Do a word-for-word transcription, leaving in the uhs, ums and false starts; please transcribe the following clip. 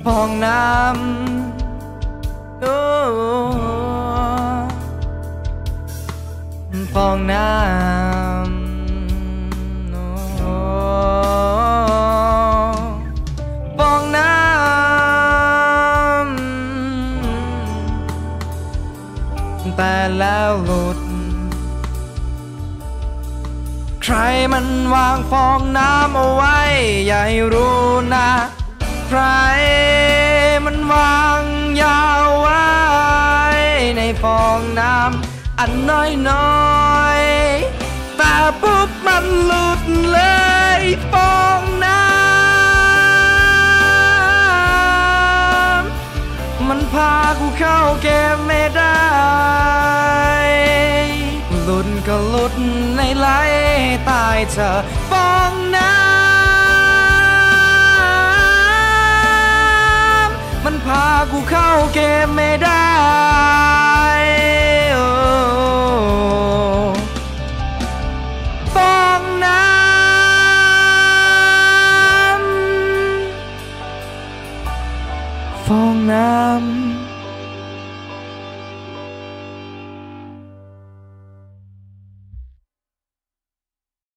ฟองน้ำโอ้ฟองน้ำโอ้ฟองน้ำแต่แล้วหลุดใครมันวางฟองน้ำเอาไว้อย่าให้รู้นะใครมันวางยาวไว้ในฟองน้ำอันน้อยน้อยแต่ปุ๊บมันหลุดเลยฟองน้ำมันพากูเข้าเกมไม่ได้หลุดก็หลุดในไหลตายเธอฟองน้ำมันพากูเข้าเกมไม่ได้ฟองน้ำฟองน้ำ